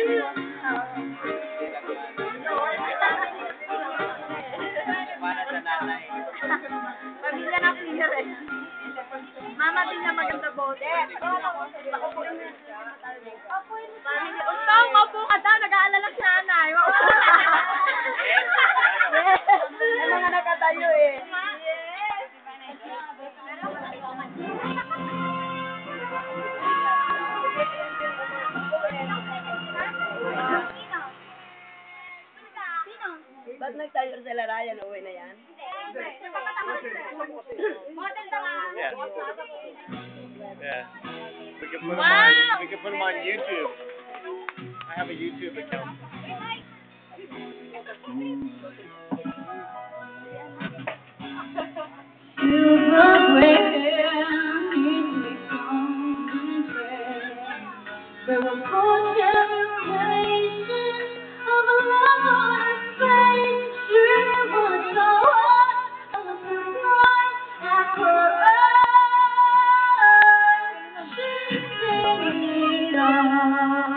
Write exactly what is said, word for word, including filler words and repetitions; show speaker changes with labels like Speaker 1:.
Speaker 1: Para sa nanay.
Speaker 2: Pamilya na clear eh. Mama din na maganda bote. Untong, opo ka daw, nag-aalala si nanay. Yes! May mga nakatayo eh. Yes! Ba't nagtayo sa Larayan? Uwi na yan?
Speaker 1: Yeah. Yeah. We can put them
Speaker 2: Wow!
Speaker 1: on, we can put them on YouTube. I have a YouTube account.
Speaker 3: There were four generations of a love and faith. She was so hot, looking right at her eyes. She didn't need us.